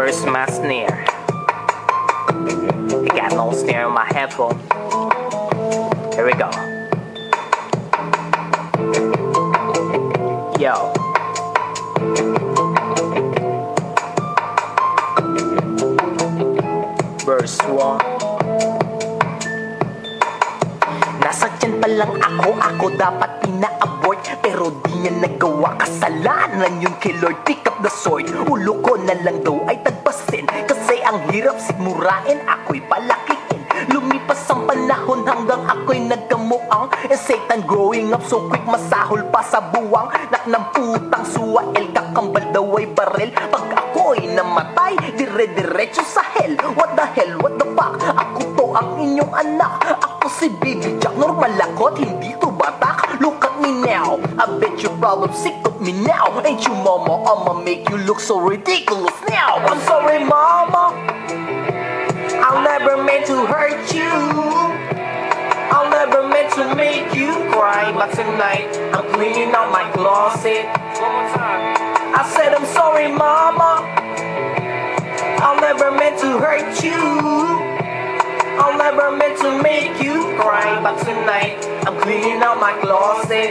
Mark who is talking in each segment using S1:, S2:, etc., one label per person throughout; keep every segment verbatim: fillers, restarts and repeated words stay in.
S1: Where's my snare? I got no snare in my headphone. Here we go. Yo. Verse one. Nasa dyan pa lang ako, ako dapat pina-abort. Pero di niya nagawa, kasalanan yun kay Lord. Pick up the sword, ulo ko na lang daw ay tagpasin. Kasi ang hirap sigmurain, ako'y palakihin. Lumipas ang panahon hanggang ako'y nagkamuang. And Satan growing up so quick, masahol pa sa buwang. Nak ng putang suwael, kakambal daw ay baril. Pag ako'y namatay, dire-diretso sa hell. What the hell, what the fuck? Ako to ang inyong anak. Ako si Baby Jack, normal ako at hindi to batak. Look at me now, I bet you're probably sick of me now. Ain't you mama, I'ma make you look so ridiculous now. I'm sorry mama, I'll never meant to hurt you. I'll never meant to make you cry. But tonight, I'm cleaning out my closet. One more time. I said I'm sorry mama, I'll never meant to hurt you. I'll never meant to make you cry. But tonight, I'm cleaning out my closet.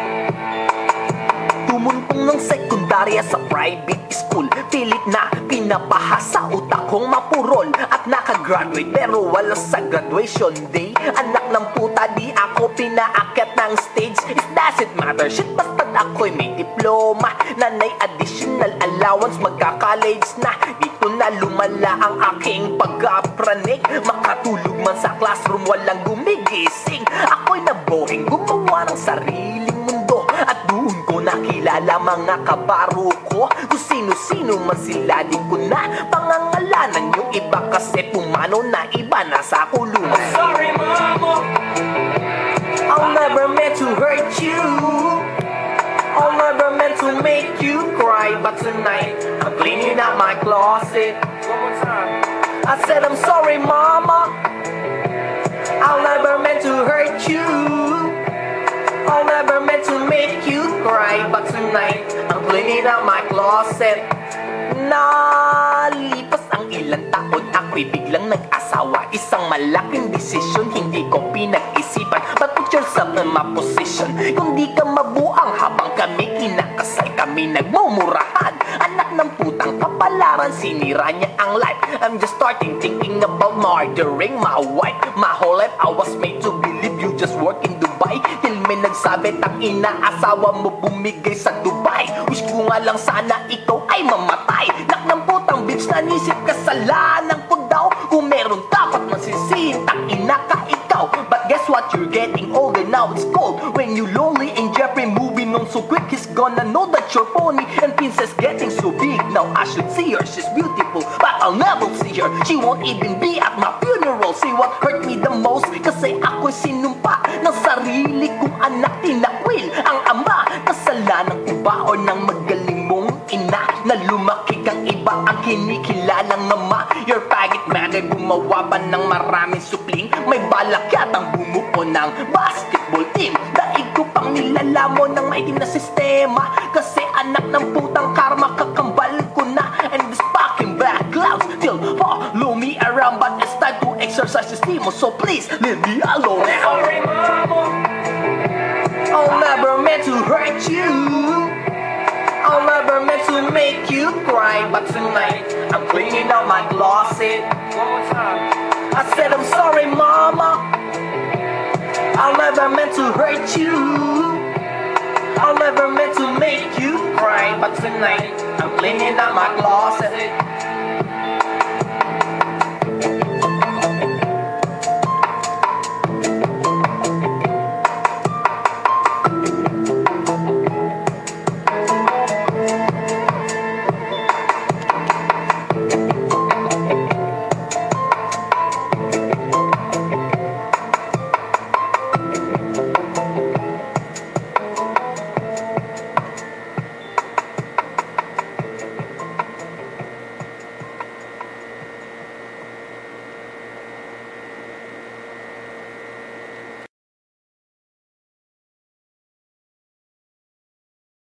S1: Tumuntong ng sekundarya sa private school. Pilit na pinapahasa utak kong mapurol. At nakagraduate pero wala sa graduation day. Anak ng puta, di ako pinaakyat ng stage. It doesn't matter, shit, basta't ako'y may diploma. Nanay additional allowance, magka-college na. Dito na lumala ang aking pag-apranig. Makatulog man sa classroom, walang gumigising. Ako'y nabohing gumawa ng sariling mundo. At doon ko nakilala mga kabaro ko. Kung sino-sino man sila, di ko na pangangalanan. Yung iba kasi pumano na iba nasa kulungan. I'm sorry mama, I'll never meant to hurt you. I'll never meant to make you cry. But tonight, I'm cleaning out my closet. One more time. I said I'm sorry mama, I'll never meant to hurt you. I'll never meant to make you cry. But tonight, I'm cleaning out my closet. Nalipas ang ilang taon, ako'y biglang nag-asawa. Isang malaking desisyon, hindi ko pinag-isipan. But put yourself in my position. Kung di ka mabuang habang kami kinakasal, kami nagmumurahan. Anak ng putang kapalaran, sinira niya ang life. I'm just starting thinking about murdering my wife. My whole life I was made to believe you just work in Dubai. Till may nagsabi, tang ina, asawa mo bumigay sa Dubai. Wish ko nga lang sana ikaw ay mamatay. Nak ng putang bitch, nanisip kasalanan ko daw. Kung meron dapat masisihin, tang ina ka ikaw. But guess what, you're getting older now, it's cold. When you lonely in Jeffrey moving on so quick, he's gonna know that you're phony. And Princess getting so big, now I should see her, she's beautiful. But I'll never see her, she won't even be at my funeral. See what hurt me the most, kasi ako'y sinumpa ng sarili kong anak, tinakwil ang ama. Kasalanan ko ba o ng magaling mong ina na lumaki kang iba ang kinikilalang ama? Your faggot mother gumawa pa ng maraming supling. May balak yatang bumuo ng basketball team. Daig ko pang nilalamo ng maitim na sistema. Kasi anak ng putang karma, kakambal ko na. And this fucking black clouds still follow me around. But it's time to exercise this demon, so please leave me alone. Sorry mama, I'll never meant to hurt you. I'll never meant to make you cry. But tonight, I'm cleaning out my closet. One more time. I said I'm sorry mama, I'll never meant to hurt you. I'll never meant to make you cry. But tonight, I'm cleaning out my closet.